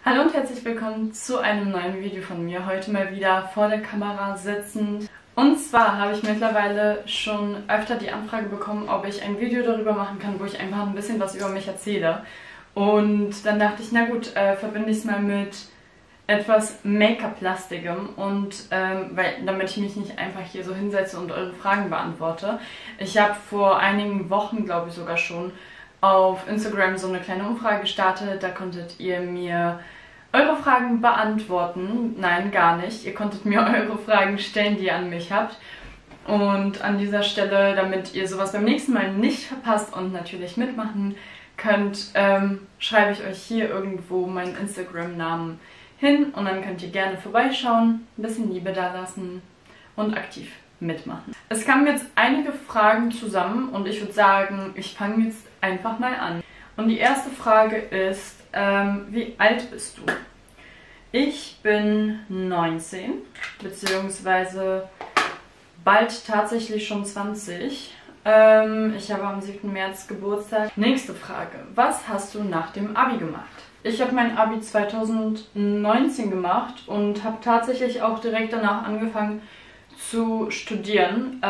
Hallo und herzlich willkommen zu einem neuen Video von mir. Heute mal wieder vor der Kamera sitzend. Und zwar habe ich mittlerweile schon öfter die Anfrage bekommen, ob ich ein Video darüber machen kann, wo ich einfach ein bisschen was über mich erzähle. Und dann dachte ich, na gut, verbinde ich es mal mit etwas Make-up-lastigem und damit ich mich nicht einfach hier so hinsetze und eure Fragen beantworte. Ich habe vor einigen Wochen, glaube ich sogar schon, auf Instagram so eine kleine Umfrage gestartet. Da konntet ihr mir eure Fragen beantworten. Nein, gar nicht. Ihr konntet mir eure Fragen stellen, die ihr an mich habt. Und an dieser Stelle, damit ihr sowas beim nächsten Mal nicht verpasst und natürlich mitmachen könnt, schreibe ich euch hier irgendwo meinen Instagram-Namen hin und dann könnt ihr gerne vorbeischauen, ein bisschen Liebe da lassen und aktiv mitmachen. Es kamen jetzt einige Fragen zusammen und ich würde sagen, ich fange jetzt einfach mal an. Und die erste Frage ist, wie alt bist du? Ich bin 19, beziehungsweise bald tatsächlich schon 20. Ich habe am 7. März Geburtstag. Nächste Frage, was hast du nach dem Abi gemacht? Ich habe mein Abi 2019 gemacht und habe tatsächlich auch direkt danach angefangen zu studieren.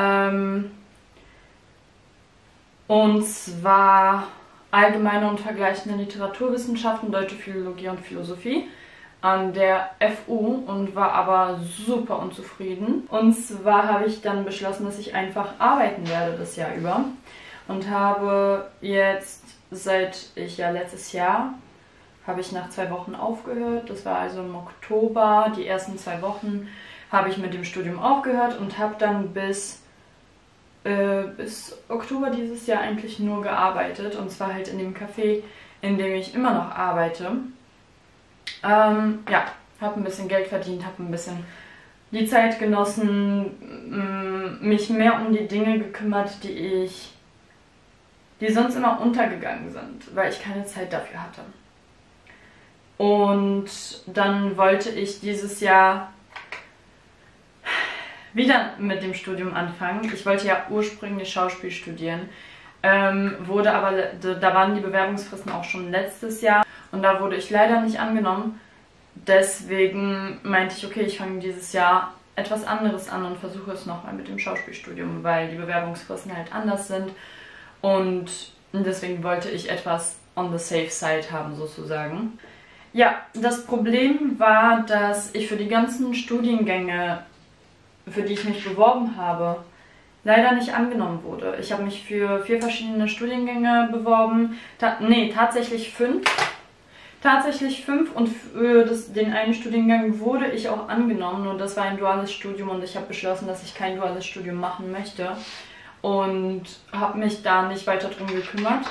Und zwar allgemeine und vergleichende Literaturwissenschaften, deutsche Philologie und Philosophie an der FU und war aber super unzufrieden. Und zwar habe ich dann beschlossen, dass ich einfach arbeiten werde das Jahr über und habe jetzt, seit ich ja letztes Jahr, habe ich nach 2 Wochen aufgehört. Das war also im Oktober. Die ersten 2 Wochen habe ich mit dem Studium aufgehört und habe dann bis Oktober dieses Jahr eigentlich nur gearbeitet. Und zwar halt in dem Café, in dem ich immer noch arbeite. Ja, habe ein bisschen Geld verdient, habe ein bisschen die Zeit genossen, mich mehr um die Dinge gekümmert, die sonst immer untergegangen sind, weil ich keine Zeit dafür hatte. Und dann wollte ich dieses Jahr wieder mit dem Studium anfangen. Ich wollte ja ursprünglich Schauspiel studieren, wurde aber, da waren die Bewerbungsfristen auch schon letztes Jahr und da wurde ich leider nicht angenommen. Deswegen meinte ich, okay, ich fange dieses Jahr etwas anderes an und versuche es nochmal mit dem Schauspielstudium, weil die Bewerbungsfristen halt anders sind und deswegen wollte ich etwas on the safe side haben sozusagen. Ja, das Problem war, dass ich für die ganzen Studiengänge, für die ich mich beworben habe, leider nicht angenommen wurde. Ich habe mich für 4 verschiedene Studiengänge beworben. Tatsächlich 5. Tatsächlich 5 und für den einen Studiengang wurde ich auch angenommen. Und das war ein duales Studium und ich habe beschlossen, dass ich kein duales Studium machen möchte. Und habe mich da nicht weiter drum gekümmert.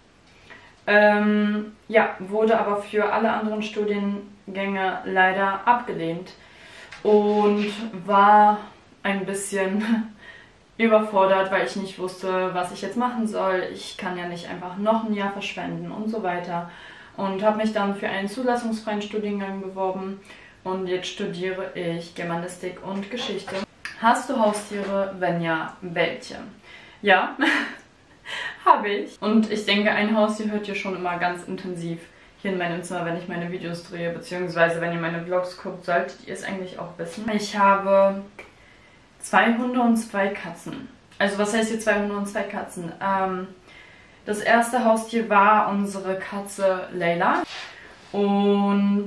Ja, wurde aber für alle anderen Studiengänge leider abgelehnt und war ein bisschen überfordert, weil ich nicht wusste, was ich jetzt machen soll. Ich kann ja nicht einfach noch ein Jahr verschwenden und so weiter. Und habe mich dann für einen zulassungsfreien Studiengang beworben und jetzt studiere ich Germanistik und Geschichte. Hast du Haustiere? Wenn ja, welche? Ja. Habe ich. Und ich denke, ein Haustier hört ihr schon immer ganz intensiv hier in meinem Zimmer, wenn ich meine Videos drehe, beziehungsweise wenn ihr meine Vlogs guckt, solltet ihr es eigentlich auch wissen. Ich habe 2 Hunde und 2 Katzen. Also was heißt hier 2 Hunde und 2 Katzen? Das erste Haustier war unsere Katze Layla und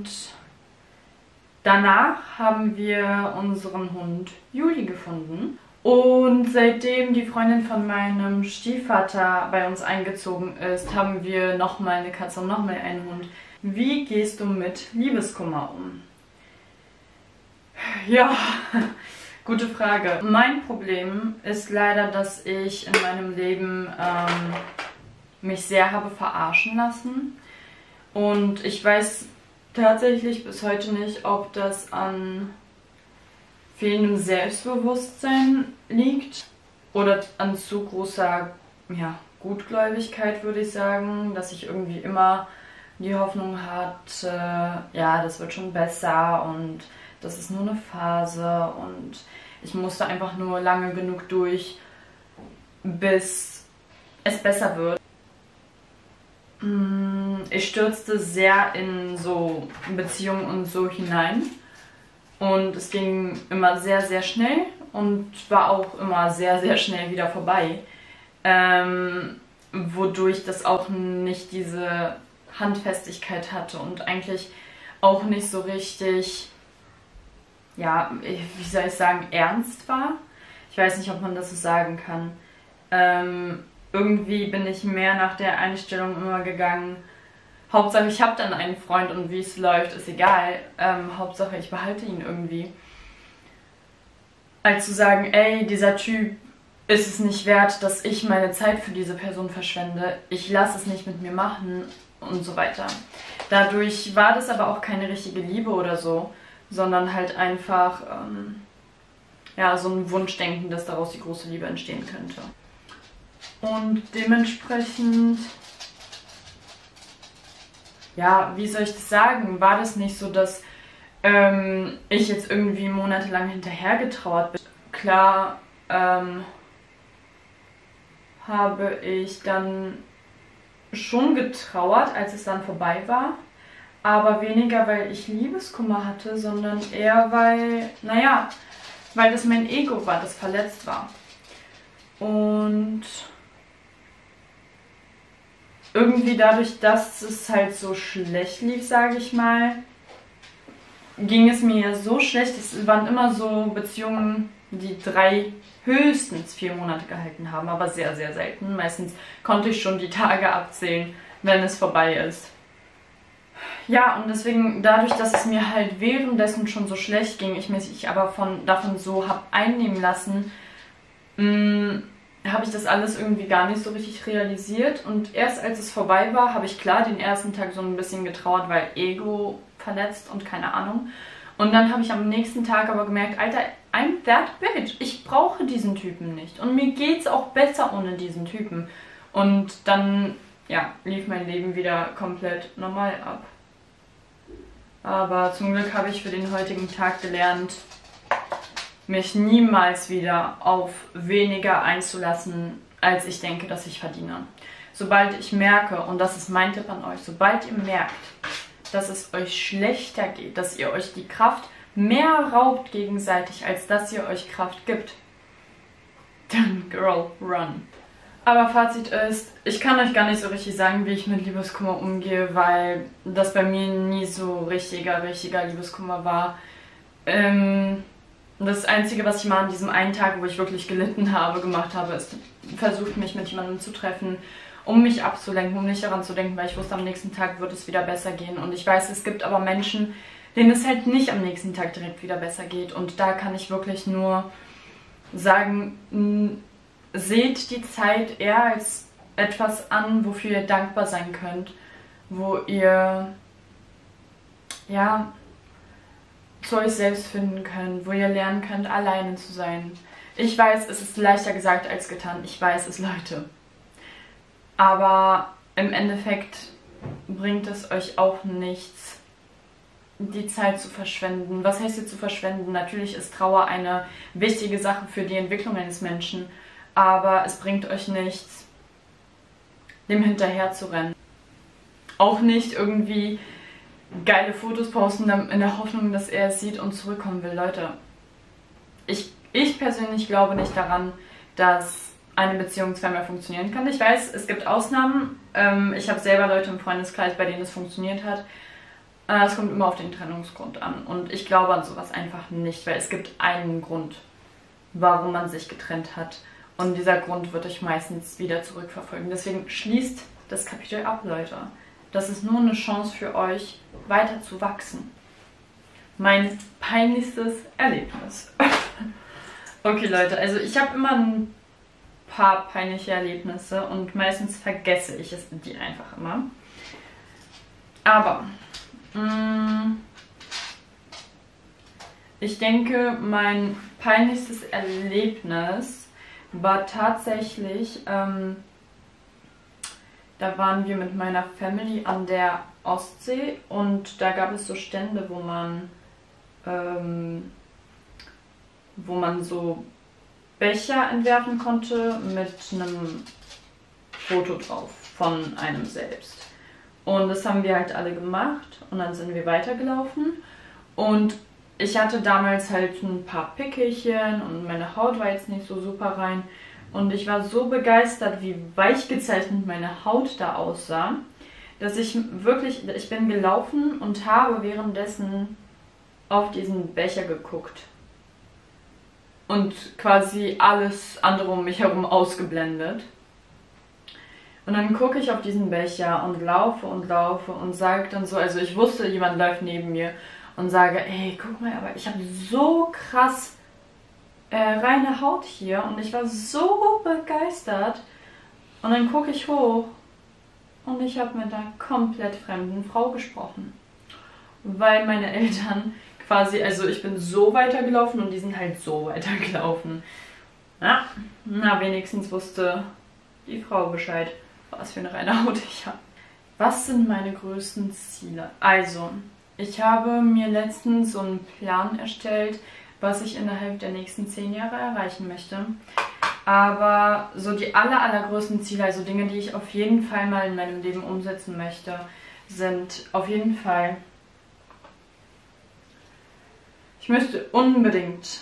danach haben wir unseren Hund Juli gefunden. Und seitdem die Freundin von meinem Stiefvater bei uns eingezogen ist, haben wir nochmal eine Katze und nochmal einen Hund. Wie gehst du mit Liebeskummer um? Ja, gute Frage. Mein Problem ist leider, dass ich in meinem Leben mich sehr habe verarschen lassen. Und ich weiß tatsächlich bis heute nicht, ob das an fehlendem Selbstbewusstsein liegt oder an zu großer Gutgläubigkeit, würde ich sagen, dass ich irgendwie immer die Hoffnung hatte, ja, das wird schon besser und das ist nur eine Phase und ich musste einfach nur lange genug durch, bis es besser wird. ich stürzte sehr in so Beziehungen und so hinein. Und es ging immer sehr, sehr schnell und war auch immer sehr, sehr schnell wieder vorbei. Wodurch das auch nicht diese Handfestigkeit hatte und eigentlich auch nicht so richtig, ja, wie soll ich sagen, ernst war. Ich weiß nicht, ob man das so sagen kann. Irgendwie bin ich mehr nach der Einstellung immer gegangen. Hauptsache, ich habe dann einen Freund und wie es läuft, ist egal. Hauptsache, ich behalte ihn irgendwie. Als zu sagen, ey, dieser Typ ist es nicht wert, dass ich meine Zeit für diese Person verschwende. Ich lasse es nicht mit mir machen und so weiter. Dadurch war das aber auch keine richtige Liebe oder so, sondern halt einfach ja, so ein Wunschdenken, dass daraus die große Liebe entstehen könnte. Und dementsprechend, ja, wie soll ich das sagen, war das nicht so, dass ich jetzt irgendwie monatelang hinterhergetrauert bin. Klar habe ich dann schon getrauert, als es dann vorbei war, aber weniger, weil ich Liebeskummer hatte, sondern eher, weil, naja, weil das mein Ego war, das verletzt war. Und irgendwie dadurch, dass es halt so schlecht lief, sage ich mal, ging es mir ja so schlecht. Es waren immer so Beziehungen, die 3, höchstens 4 Monate gehalten haben, aber sehr, sehr selten. Meistens konnte ich schon die Tage abzählen, wenn es vorbei ist. Ja, und deswegen, dadurch, dass es mir halt währenddessen schon so schlecht ging, ich mich aber davon so habe einnehmen lassen, habe ich das alles irgendwie gar nicht so richtig realisiert. Und erst als es vorbei war, habe ich klar den ersten Tag so ein bisschen getrauert, weil Ego verletzt und keine Ahnung. Und dann habe ich am nächsten Tag aber gemerkt, Alter, I'm that bitch. Ich brauche diesen Typen nicht. Und mir geht's auch besser ohne diesen Typen. Und dann, ja, lief mein Leben wieder komplett normal ab. Aber zum Glück habe ich für den heutigen Tag gelernt, mich niemals wieder auf weniger einzulassen, als ich denke, dass ich verdiene. Sobald ich merke, und das ist mein Tipp an euch, sobald ihr merkt, dass es euch schlechter geht, dass ihr euch die Kraft mehr raubt gegenseitig, als dass ihr euch Kraft gibt, dann girl, run. Aber Fazit ist, ich kann euch gar nicht so richtig sagen, wie ich mit Liebeskummer umgehe, weil das bei mir nie so richtiger Liebeskummer war. Das Einzige, was ich mal an diesem einen Tag, wo ich wirklich gelitten habe, gemacht habe, ist versucht, mich mit jemandem zu treffen, um mich abzulenken, um nicht daran zu denken, weil ich wusste, am nächsten Tag wird es wieder besser gehen. Und ich weiß, es gibt aber Menschen, denen es halt nicht am nächsten Tag direkt wieder besser geht. Und da kann ich wirklich nur sagen, seht die Zeit eher als etwas an, wofür ihr dankbar sein könnt, wo ihr, ja, zu euch selbst finden könnt, wo ihr lernen könnt, alleine zu sein. Ich weiß, es ist leichter gesagt als getan. Ich weiß es, Leute. Aber im Endeffekt bringt es euch auch nichts, die Zeit zu verschwenden. Was heißt hier zu verschwenden? Natürlich ist Trauer eine wichtige Sache für die Entwicklung eines Menschen, aber es bringt euch nichts, dem hinterher zu rennen. Auch nicht irgendwie geile Fotos posten in der Hoffnung, dass er es sieht und zurückkommen will. Leute, ich persönlich glaube nicht daran, dass eine Beziehung zweimal funktionieren kann. Ich weiß, es gibt Ausnahmen. Ich habe selber Leute im Freundeskreis, bei denen es funktioniert hat. Es kommt immer auf den Trennungsgrund an. Und ich glaube an sowas einfach nicht, weil es gibt einen Grund, warum man sich getrennt hat. Und dieser Grund wird euch meistens wieder zurückverfolgen. Deswegen schließt das Kapitel ab, Leute. Das ist nur eine Chance für euch, weiter zu wachsen. Mein peinlichstes Erlebnis. Okay, Leute, also ich habe immer ein paar peinliche Erlebnisse und meistens vergesse ich die einfach immer. Aber ich denke, mein peinlichstes Erlebnis war tatsächlich, da waren wir mit meiner Family an der Ostsee und da gab es so Stände, wo man so Becher entwerfen konnte mit einem Foto drauf von einem selbst. Und das haben wir halt alle gemacht und dann sind wir weitergelaufen. Und ich hatte damals halt ein paar Pickelchen und meine Haut war jetzt nicht so super rein. Und ich war so begeistert, wie weich gezeichnet meine Haut da aussah, dass ich bin gelaufen und habe währenddessen auf diesen Becher geguckt. Und quasi alles andere um mich herum ausgeblendet. Und dann gucke ich auf diesen Becher und laufe und sage dann so, also ich wusste, jemand läuft neben mir und sage, ey, guck mal, aber ich habe so krass reine Haut hier und ich war so begeistert. Und dann gucke ich hoch und ich habe mit einer komplett fremden Frau gesprochen. Weil meine Eltern quasi, also ich bin so weitergelaufen und die sind halt so weitergelaufen. Ja, na wenigstens wusste die Frau Bescheid, was für eine reine Haut ich habe. Was sind meine größten Ziele? Also, ich habe mir letztens so einen Plan erstellt, was ich innerhalb der nächsten 10 Jahre erreichen möchte. Aber so die allergrößten Ziele, also Dinge, die ich auf jeden Fall mal in meinem Leben umsetzen möchte, sind auf jeden Fall, ich möchte unbedingt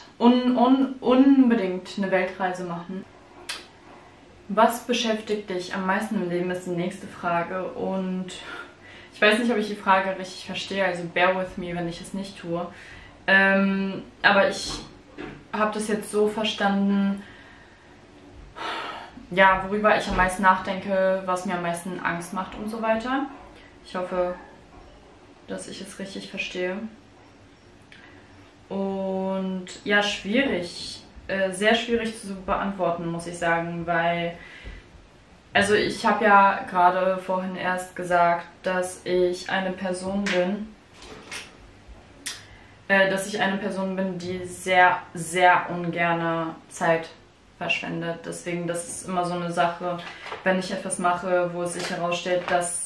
eine Weltreise machen. Was beschäftigt dich am meisten im Leben, ist die nächste Frage. Und ich weiß nicht, ob ich die Frage richtig verstehe, also bear with me, wenn ich es nicht tue. Aber ich habe das jetzt so verstanden, ja, worüber ich am meisten nachdenke, was mir am meisten Angst macht und so weiter. Ich hoffe, dass ich es richtig verstehe. Und ja, schwierig. Sehr schwierig zu beantworten, muss ich sagen, weil, also ich habe ja gerade vorhin erst gesagt, dass ich eine Person bin, die sehr, sehr ungerne Zeit verschwendet. Deswegen, das ist immer so eine Sache, wenn ich etwas mache, wo es sich herausstellt, dass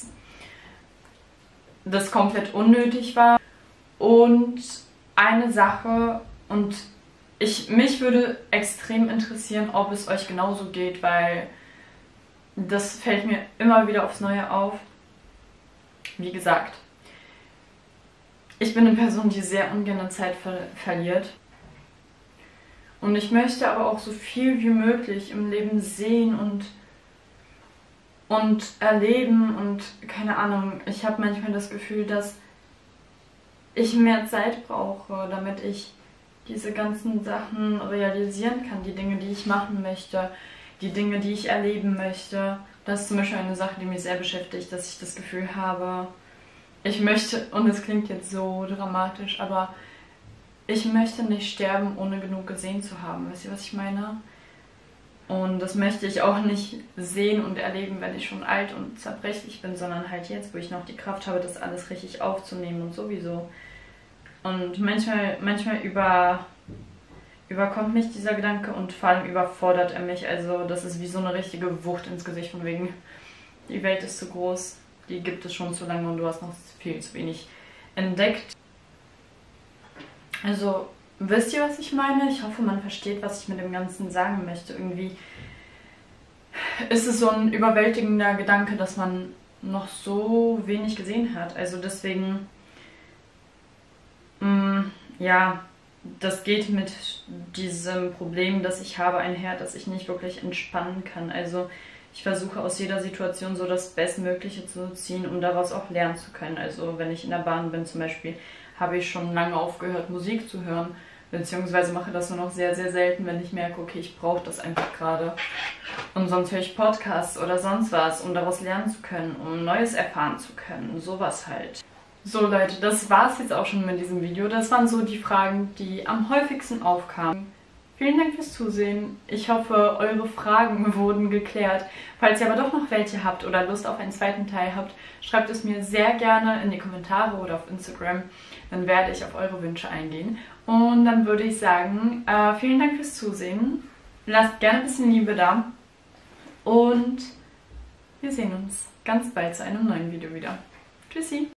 das komplett unnötig war. Und eine Sache, und mich würde extrem interessieren, ob es euch genauso geht, weil das fällt mir immer wieder aufs Neue auf. Wie gesagt, ich bin eine Person, die sehr ungern Zeit verliert. Und ich möchte aber auch so viel wie möglich im Leben sehen und erleben und keine Ahnung. Ich habe manchmal das Gefühl, dass ich mehr Zeit brauche, damit ich diese ganzen Sachen realisieren kann, die Dinge, die ich machen möchte, die Dinge, die ich erleben möchte. Das ist zum Beispiel eine Sache, die mich sehr beschäftigt, dass ich das Gefühl habe, ich möchte, und es klingt jetzt so dramatisch, aber ich möchte nicht sterben, ohne genug gesehen zu haben. Wisst ihr, was ich meine? Und das möchte ich auch nicht sehen und erleben, wenn ich schon alt und zerbrechlich bin, sondern halt jetzt, wo ich noch die Kraft habe, das alles richtig aufzunehmen und sowieso. Und manchmal überkommt mich dieser Gedanke und vor allem überfordert er mich. Also das ist wie so eine richtige Wucht ins Gesicht von wegen, die Welt ist zu groß, die gibt es schon zu lange und du hast noch viel zu wenig entdeckt. Also wisst ihr, was ich meine? Ich hoffe, man versteht, was ich mit dem Ganzen sagen möchte. Irgendwie ist es so ein überwältigender Gedanke, dass man noch so wenig gesehen hat. Also deswegen, ja, das geht mit diesem Problem, das ich habe, einher, dass ich nicht wirklich entspannen kann. Also ich versuche aus jeder Situation so das Bestmögliche zu ziehen, um daraus auch lernen zu können. Also wenn ich in der Bahn bin zum Beispiel, habe ich schon lange aufgehört, Musik zu hören. Beziehungsweise mache das nur noch sehr, sehr selten, wenn ich merke, okay, ich brauche das einfach gerade. Und sonst höre ich Podcasts oder sonst was, um daraus lernen zu können, um Neues erfahren zu können. Sowas halt. So Leute, das war's jetzt auch schon mit diesem Video. Das waren so die Fragen, die am häufigsten aufkamen. Vielen Dank fürs Zusehen. Ich hoffe, eure Fragen wurden geklärt. Falls ihr aber doch noch welche habt oder Lust auf einen zweiten Teil habt, schreibt es mir sehr gerne in die Kommentare oder auf Instagram. Dann werde ich auf eure Wünsche eingehen. Und dann würde ich sagen, vielen Dank fürs Zusehen. Lasst gerne ein bisschen Liebe da. Und wir sehen uns ganz bald zu einem neuen Video wieder. Tschüssi!